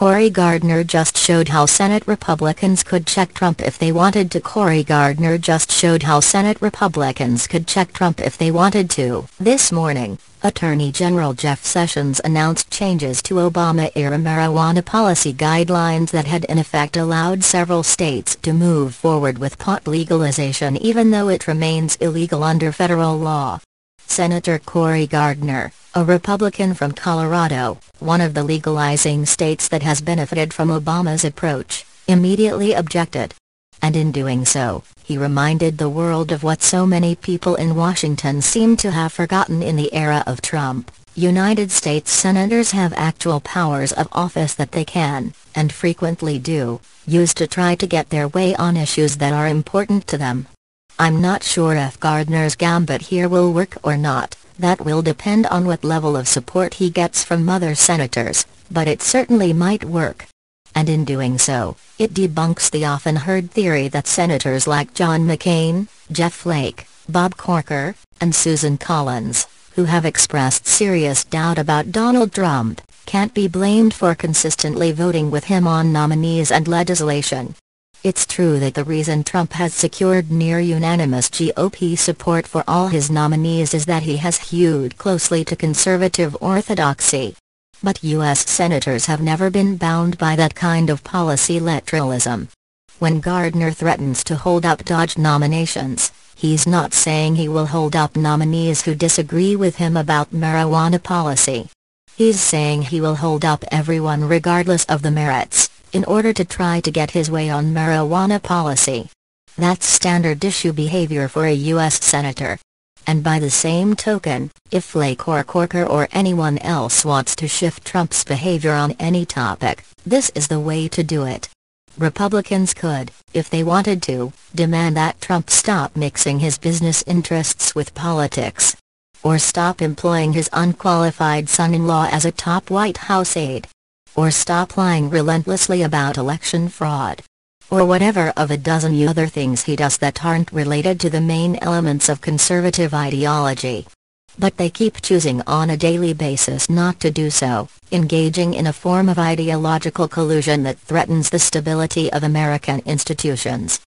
Cory Gardner just showed how Senate Republicans could check Trump if they wanted to. Cory Gardner just showed how Senate Republicans could check Trump if they wanted to. This morning, Attorney General Jeff Sessions announced changes to Obama-era marijuana policy guidelines that had in effect allowed several states to move forward with pot legalization even though it remains illegal under federal law. Senator Cory Gardner, a Republican from Colorado, one of the legalizing states that has benefited from Obama's approach, immediately objected. And in doing so, he reminded the world of what so many people in Washington seem to have forgotten in the era of Trump. United States senators have actual powers of office that they can, and frequently do, use to try to get their way on issues that are important to them. I'm not sure if Gardner's gambit here will work or not. That will depend on what level of support he gets from other senators, but it certainly might work. And in doing so, it debunks the often heard theory that senators like John McCain, Jeff Flake, Bob Corker, and Susan Collins, who have expressed serious doubt about Donald Trump, can't be blamed for consistently voting with him on nominees and legislation. It's true that the reason Trump has secured near-unanimous GOP support for all his nominees is that he has hewed closely to conservative orthodoxy. But U.S. senators have never been bound by that kind of policy literalism. When Gardner threatens to hold up Dodge nominations, he's not saying he will hold up nominees who disagree with him about marijuana policy. He's saying he will hold up everyone regardless of the merits, in order to try to get his way on marijuana policy. That's standard issue behavior for a U.S. senator. And by the same token, if Flake or Corker or anyone else wants to shift Trump's behavior on any topic, this is the way to do it. Republicans could, if they wanted to, demand that Trump stop mixing his business interests with politics. Or stop employing his unqualified son-in-law as a top White House aide. Or stop lying relentlessly about election fraud. Or whatever of a dozen other things he does that aren't related to the main elements of conservative ideology. But they keep choosing on a daily basis not to do so, engaging in a form of ideological collusion that threatens the stability of American institutions.